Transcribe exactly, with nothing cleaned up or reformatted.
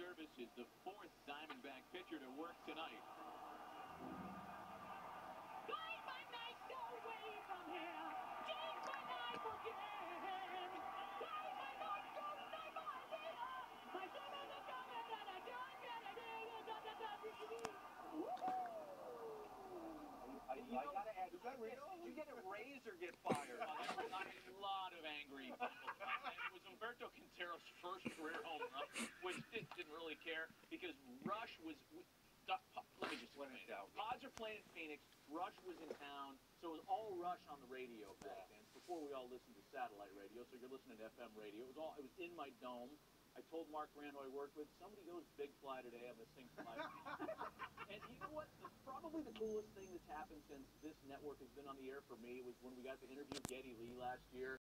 service is the fourth Diamondback pitcher to work tonight. I, I gotta add, is that real? Did you get a raise or get fired? Oh, there was a lot of angry people. And it was Humberto Quintero's first career home run, which did, didn't really care because Rush was. Let me just explain it. Pods are playing in Phoenix. Rush was in town, so it was all Rush on the radio back then. Before we all listened to satellite radio, so you're listening to F M radio. It was all. It was in my dome. I told Mark Rand, who I worked with, somebody goes big fly today. I'm gonna sing fly. And you know what? The, probably the coolest thing that's happened since this network has been on the air for me was when we got to interview Geddy Lee last year.